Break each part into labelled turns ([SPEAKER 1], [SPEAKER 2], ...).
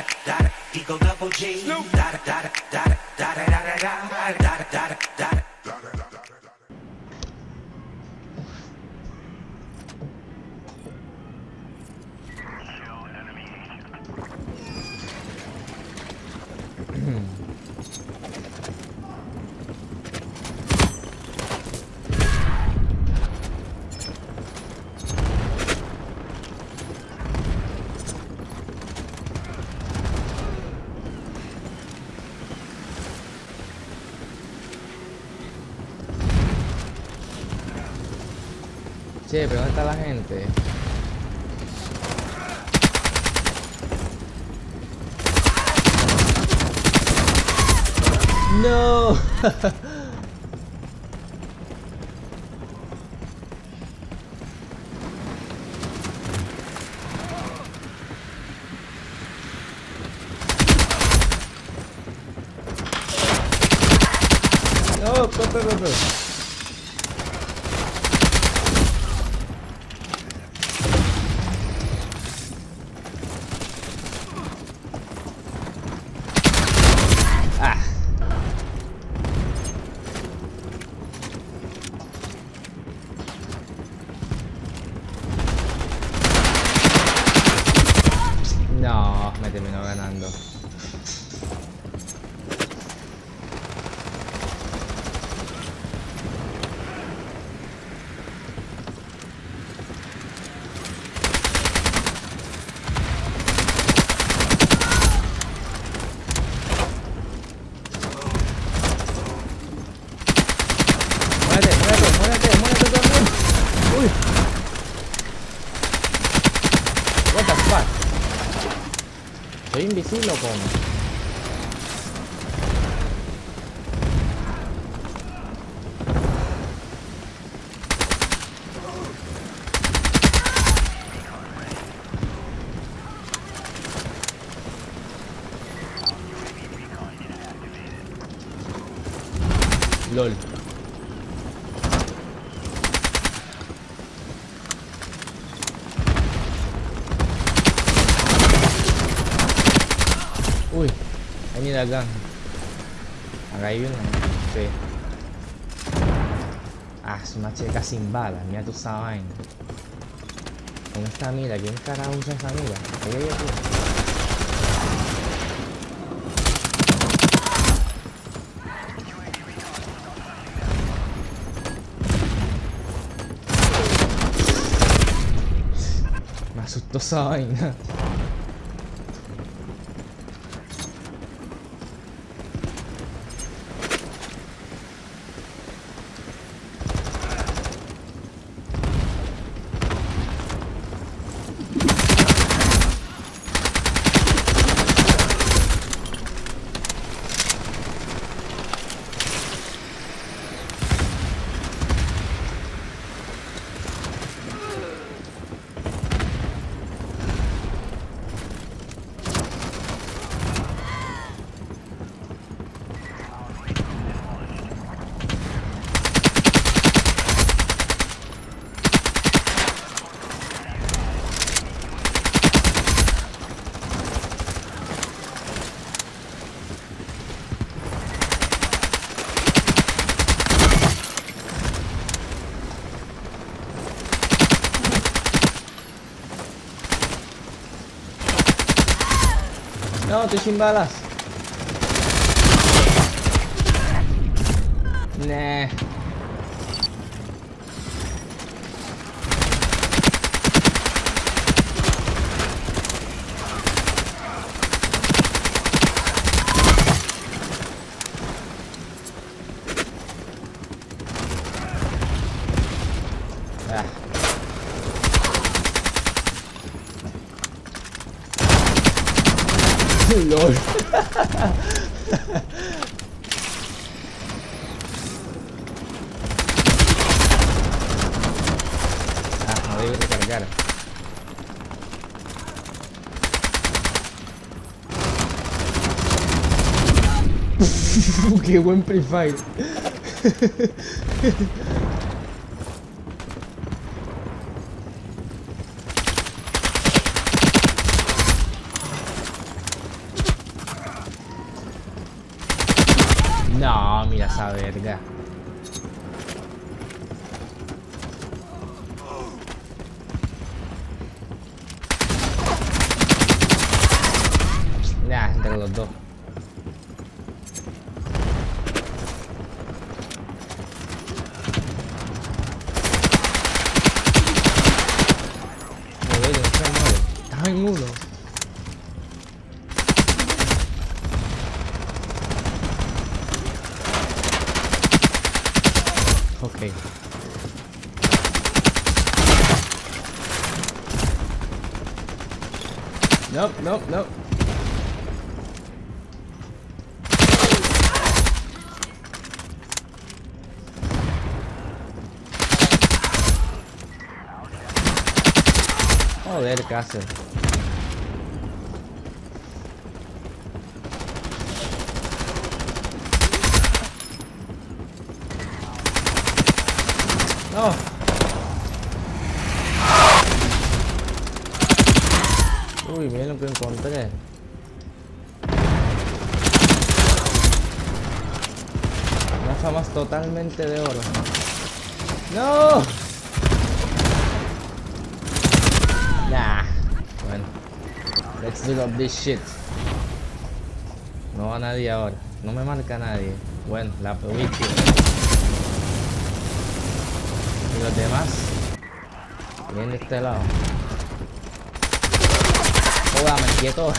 [SPEAKER 1] Che, pero ¿dónde está la gente? No. No, no. No, me terminó ganando. Muérete también. Uy. What the fuck? ¿Soy invisible o cómo? LOL. Uy, I need a gun. Acá hay uno. Sí. Ah, es una checa sin balas. Mira tú esa vaina. Con esta mira, ¿quién carajo usa esa mira? Ahí hay aquí. Me asustó esa vaina. No, estoy sin balas. Nah. Ah. LOL. No debe recargar. Qué buen pre-fight. No, mira esa verga. Nah, entre los dos. Estás en uno. Ok. No. Joder, ¿qué hace? No. Uy, miren lo que encontré. Unas famas totalmente de oro. ¡No! Nah. Bueno. Let's do up this shit. No va nadie ahora. No me marca nadie. Bueno, la wiki. Y los demás vienen de este lado. Jódame, quietos.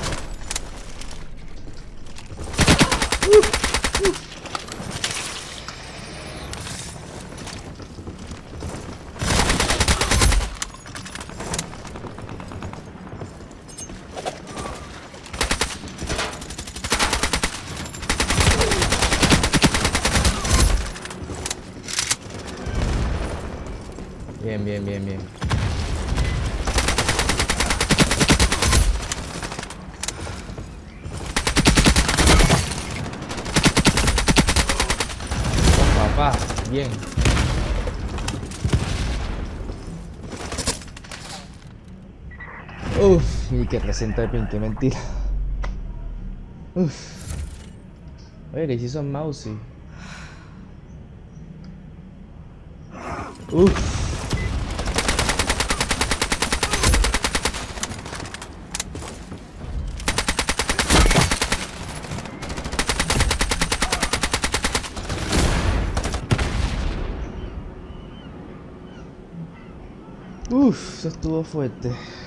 [SPEAKER 1] Bien. Oh, papá, bien. Uff, y que presenta de pin, qué mentira. Uff. Oye, que si son mousy. Uff. Uf, eso estuvo fuerte.